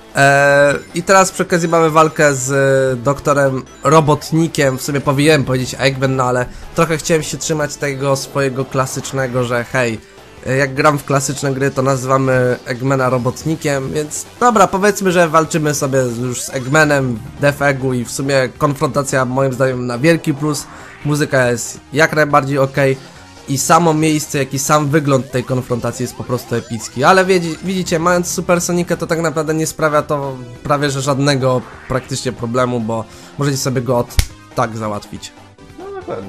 I teraz przy okazji mamy walkę z doktorem Robotnikiem. W sumie powinienem powiedzieć Eggman, no ale trochę chciałem się trzymać tego swojego klasycznego, że hej, jak gram w klasyczne gry, to nazywamy Eggmana Robotnikiem, więc dobra, powiedzmy, że walczymy sobie już z Eggmanem, Def Eggu i w sumie konfrontacja moim zdaniem na wielki plus. Muzyka jest jak najbardziej okej. I samo miejsce, jak i sam wygląd tej konfrontacji jest po prostu epicki. Ale widzicie, mając Super Sonika, to tak naprawdę nie sprawia to prawie że żadnego praktycznie problemu, bo możecie sobie go tak załatwić. No na pewno.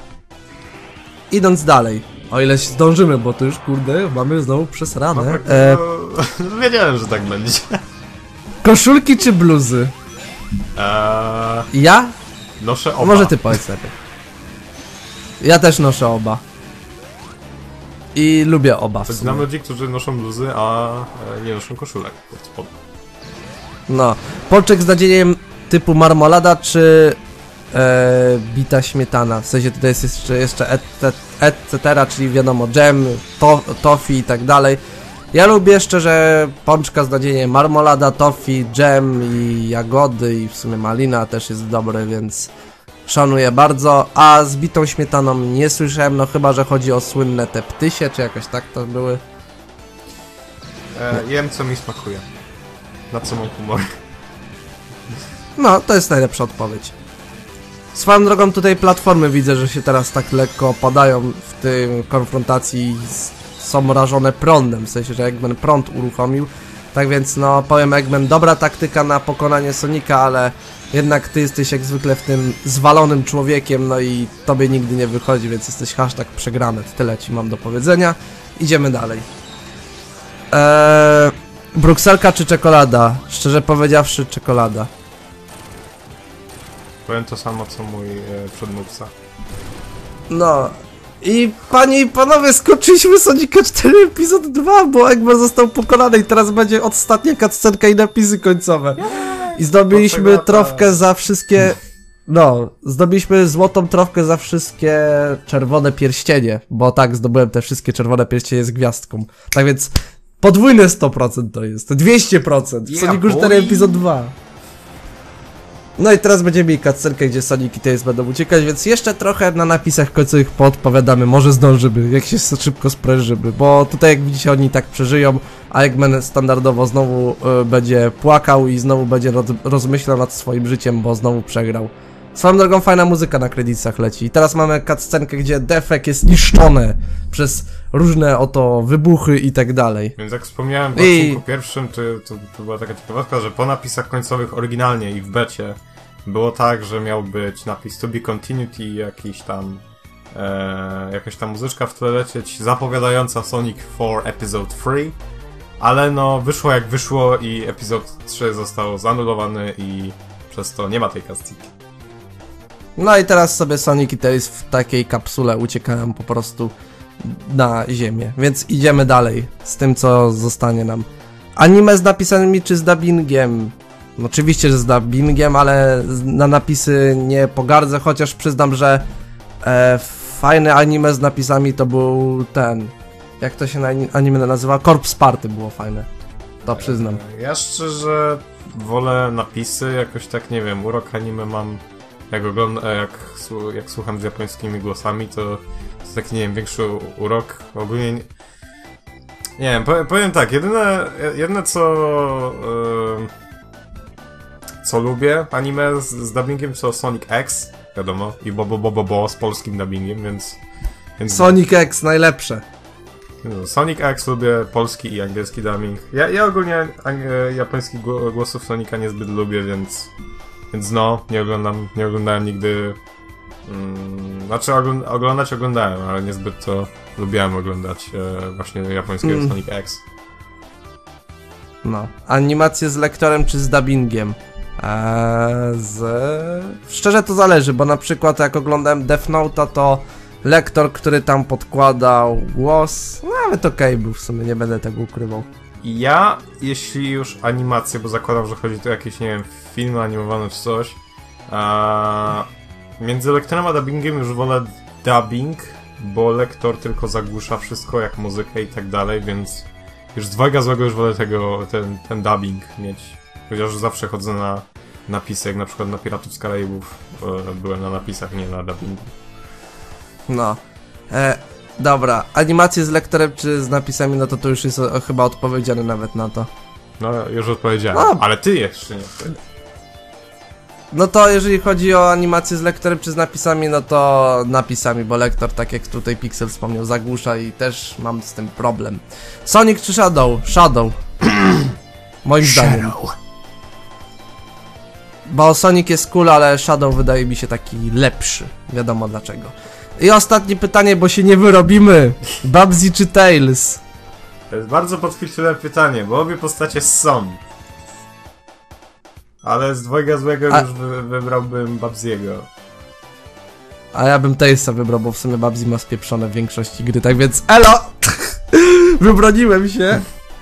Idąc dalej, o ile się zdążymy, bo to już kurde, mamy znowu przesrane. Wiedziałem, że tak będzie. Koszulki czy bluzy? Ja? Noszę oba. Może ty powiedz lepiej. Ja też noszę oba. I lubię oba w sumie. Znam ludzi, którzy noszą bluzy, a nie noszą koszulek pod spodem. No. Pączek z nadzieniem typu marmolada czy bita śmietana? W sensie tutaj jest jeszcze etc., czyli wiadomo dżem, toffee i tak dalej. Ja lubię szczerze pączka z nadzieniem marmolada, toffee, dżem i jagody i w sumie malina też jest dobry, więc szanuję bardzo, a z bitą śmietaną nie słyszałem, no chyba, że chodzi o słynne te ptysie, czy jakoś tak to były. Jem, co mi smakuje. Na co mam humor. No, to jest najlepsza odpowiedź. Swoją drogą tutaj platformy widzę, że się teraz tak lekko opadają w tej konfrontacji, są rażone prądem, w sensie, że Eggman prąd uruchomił. Tak więc no, powiem Eggman, dobra taktyka na pokonanie Sonika, ale jednak ty jesteś jak zwykle w tym zwalonym człowiekiem, no i tobie nigdy nie wychodzi, więc jesteś hashtag przegrany. Tyle ci mam do powiedzenia. Idziemy dalej. Brukselka czy czekolada? Szczerze powiedziawszy, czekolada. Powiem to samo, co mój przedmówca. No. I panie i panowie, skończyliśmy Sonika 4 epizod 2, bo Eggman został pokonany i teraz będzie ostatnia cutscenka i napisy końcowe. I zdobyliśmy trofkę za wszystkie... No, zdobyliśmy złotą trofkę za wszystkie czerwone pierścienie, bo tak, zdobyłem te wszystkie czerwone pierścienie z gwiazdką. Tak więc podwójne 100% to jest, 200%. W Sonicu 4 epizod 2. No i teraz będziemy mieli cutscenkę, gdzie Sonic i Tails będą uciekać, więc jeszcze trochę na napisach końcowych podpowiadamy, może zdążymy, jak się szybko sprężymy, bo tutaj jak widzicie oni tak przeżyją, a Eggman standardowo znowu będzie płakał i znowu będzie rozmyślał nad swoim życiem, bo znowu przegrał. Swoją drogą fajna muzyka na kredytach leci. I teraz mamy cutscenkę, gdzie Def Egg jest niszczone przez różne oto wybuchy i tak dalej. Więc jak wspomniałem w odcinku pierwszym, to była taka ciekawostka, że po napisach końcowych oryginalnie i w becie było tak, że miał być napis to be continued i jakaś tam muzyczka w tle lecieć zapowiadająca Sonic 4 Episode 3, ale no wyszło jak wyszło i epizod 3 został zanulowany i przez to nie ma tej cutscenki. No i teraz sobie Sonic i Tails w takiej kapsule uciekają po prostu na ziemię, więc idziemy dalej z tym, co zostanie nam. Anime z napisanymi czy z dubbingiem? Oczywiście, że z dubbingiem, ale na napisy nie pogardzę, chociaż przyznam, że fajne anime z napisami to był ten... Jak to się na anime nazywa? Corpse Party było fajne. To przyznam. Ja szczerze wolę napisy, jakoś tak nie wiem, urok anime mam, jak słucham z japońskimi głosami, to jest taki, nie wiem, większy urok. Ogólnie nie wiem, powiem tak, jedyne co lubię anime z dubbingiem to Sonic X, wiadomo, i bo z polskim dubbingiem, więc... Sonic X najlepsze. Sonic X lubię polski i angielski dubbing. Ja ogólnie japońskich głosów Sonika niezbyt lubię, więc no, nie oglądałem nigdy... Znaczy oglądałem, ale niezbyt to lubiłem oglądać właśnie japońskiego Sonic X. No, animacje z lektorem czy z dubbingiem? Szczerze to zależy, bo na przykład jak oglądałem Death Note'a, to lektor, który tam podkładał głos, nawet okej był w sumie, nie będę tego ukrywał. Ja, jeśli już animacje, bo zakładam, że chodzi tu o jakieś, nie wiem, filmy animowane czy coś, między lektorem a dubbingiem już wolę dubbing, bo lektor tylko zagłusza wszystko, jak muzykę i tak dalej, więc już z dwojga złego już wolę ten dubbing mieć. Chociaż zawsze chodzę na napisy, jak na przykład na Piratów z Karaibów byłem na napisach, nie na dubbingu. No. Dobra, animacje z lektorem czy z napisami, no to już jest chyba odpowiedziane nawet na to. No, już odpowiedziałem, ale ty jeszcze nie odpowiedziałeś. No to jeżeli chodzi o animację z lektorem czy z napisami, no to napisami, bo lektor, tak jak tutaj Pixel wspomniał, zagłusza i też mam z tym problem. Sonic czy Shadow? Shadow. Moim zdaniem. Bo Sonic jest cool, ale Shadow wydaje mi się taki lepszy. Wiadomo dlaczego. I ostatnie pytanie, bo się nie wyrobimy. Babsy czy Tails? To jest bardzo podchwytliwe pytanie, bo obie postacie są. Ale z dwojga złego już wybrałbym Babsiego. A ja bym Tailsa wybrał, bo w sumie Babsy ma spieprzone w większości gry, tak więc elo! Wybroniłem się.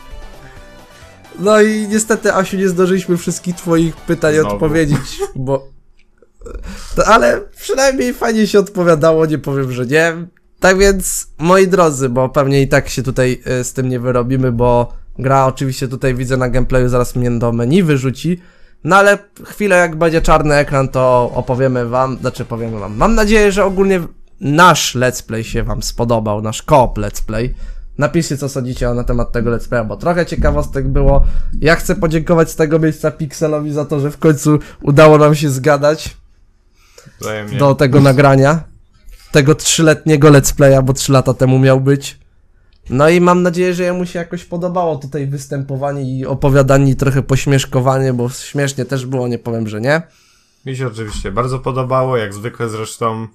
No i niestety, Asiu, nie zdążyliśmy wszystkich twoich pytań odpowiedzieć, bo... Ale przynajmniej fajnie się odpowiadało, nie powiem, że nie. Tak więc, moi drodzy, bo pewnie i tak się tutaj z tym nie wyrobimy, bo gra oczywiście tutaj widzę na gameplayu, zaraz mnie do menu wyrzuci. No ale chwilę jak będzie czarny ekran, to opowiemy wam, powiemy wam. Mam nadzieję, że ogólnie nasz let's play się wam spodobał, nasz co-op let's play. Napiszcie, co sądzicie na temat tego let's playa, bo trochę ciekawostek było. Ja chcę podziękować z tego miejsca Pixelowi za to, że w końcu udało nam się zgadać wzajemnie do tego nagrania. Tego 3-letniego let's playa, bo 3 lata temu miał być. No i mam nadzieję, że jemu się jakoś podobało tutaj występowanie i opowiadanie i trochę pośmieszkowanie, bo śmiesznie też było, nie powiem, że nie. Mi się oczywiście bardzo podobało, jak zwykle zresztą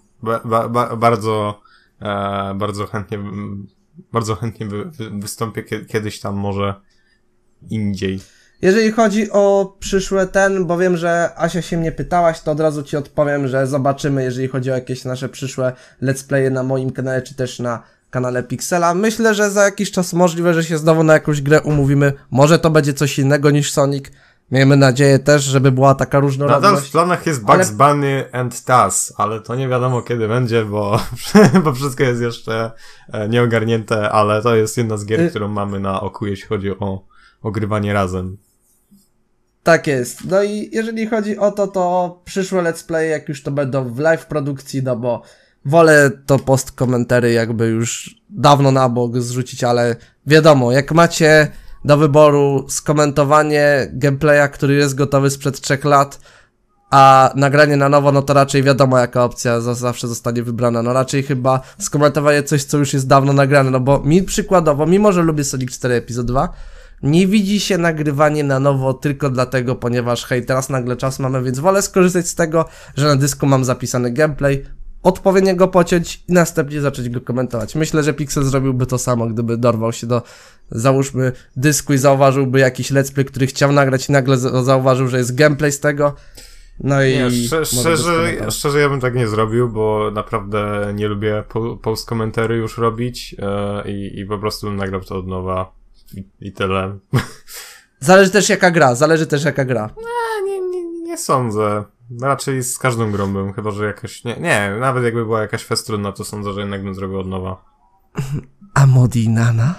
bardzo chętnie wystąpię kiedyś tam może indziej. Jeżeli chodzi o przyszłe bo wiem, że Asia się mnie pytałaś, to od razu ci odpowiem, że zobaczymy, jeżeli chodzi o jakieś nasze przyszłe let's playe na moim kanale, czy też na kanale Pixela. Myślę, że za jakiś czas możliwe, że się znowu na jakąś grę umówimy. Może to będzie coś innego niż Sonic. Miejmy nadzieję też, żeby była taka różnorodność. Nadal w planach jest Bugs Bunny and Taz, ale to nie wiadomo kiedy będzie, bo wszystko jest jeszcze nieogarnięte, ale to jest jedna z gier, którą mamy na oku, jeśli chodzi o ogrywanie razem. Tak jest. No i jeżeli chodzi o to przyszłe let's play, jak już to będą w live produkcji, no bo wolę to post komentary jakby już dawno na bok zrzucić, ale wiadomo, jak macie do wyboru skomentowanie gameplaya, który jest gotowy sprzed 3 lat, a nagranie na nowo, no to raczej wiadomo jaka opcja zawsze zostanie wybrana, no raczej chyba skomentowanie coś, co już jest dawno nagrane, no bo mi przykładowo, mimo że lubię Sonic 4 Epizod 2, nie widzi się nagrywanie na nowo tylko dlatego, ponieważ hej, teraz nagle czas mamy, więc wolę skorzystać z tego, że na dysku mam zapisany gameplay, odpowiednio go pociąć i następnie zacząć go komentować. Myślę, że Pixel zrobiłby to samo, gdyby dorwał się do, załóżmy, dysku i zauważyłby jakiś let's play, który chciał nagrać i nagle zauważył, że jest gameplay z tego. No i... Nie, szczerze ja bym tak nie zrobił, bo naprawdę nie lubię post komentarzy już robić i po prostu bym nagrał to od nowa i tyle. Zależy też jaka gra. Nie sądzę. Raczej z każdą grą bym, chyba że jakaś... Nie, nawet jakby była jakaś fest trudna, to sądzę, że jednak bym zrobił od nowa. A Modi i Nana?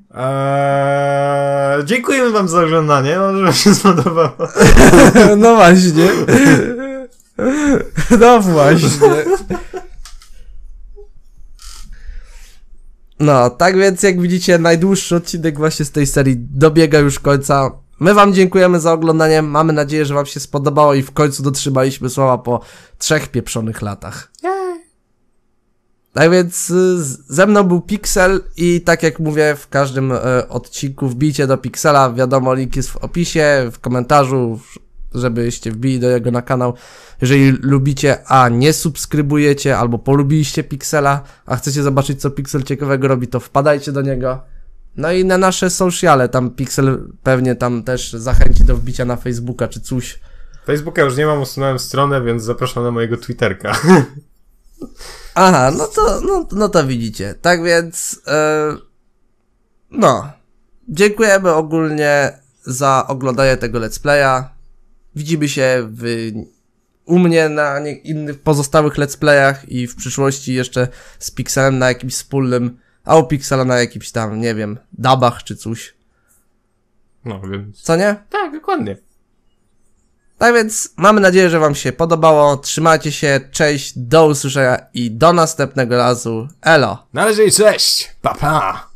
Dziękujemy wam za oglądanie, może wam się spodobało. No właśnie. No właśnie. No, tak więc jak widzicie, najdłuższy odcinek właśnie z tej serii dobiega już końca. My wam dziękujemy za oglądanie, mamy nadzieję, że wam się spodobało i w końcu dotrzymaliśmy słowa po 3 pieprzonych latach. Tak więc ze mną był Pixel i tak jak mówię w każdym odcinku, wbijcie do Pixela, wiadomo, link jest w opisie, w komentarzu, żebyście wbili do jego na kanał. Jeżeli lubicie, a nie subskrybujecie, albo polubiliście Pixela, a chcecie zobaczyć, co Pixel ciekawego robi, to wpadajcie do niego. No i na nasze sociale, tam Pixel pewnie tam też zachęci do wbicia na Facebooka czy coś. Facebooka już nie mam, usunąłem stronę, więc zapraszam na mojego Twitterka. Aha, no to widzicie. Tak więc, no, dziękujemy ogólnie za oglądanie tego let's playa. Widzimy się u mnie na innych pozostałych let's playach i w przyszłości jeszcze z Pixelem na jakimś wspólnym, a u Pixela na jakimś tam, nie wiem, dabach czy coś. No, więc... Co nie? Tak, dokładnie. Tak więc mamy nadzieję, że wam się podobało. Trzymajcie się, cześć, do usłyszenia i do następnego razu. Elo! Na razie i cześć! Pa, pa!